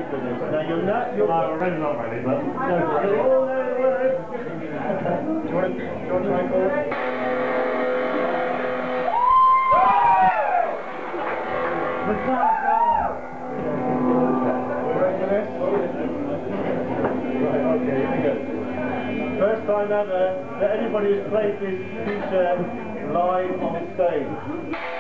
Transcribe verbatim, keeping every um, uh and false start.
goodness. Now you're not, you're no, we're really not ready, but... No, you're all there, all there. Do you want to, do you want to try and call it? Right, okay, here we go. First time ever that anybody has played this feature live on stage.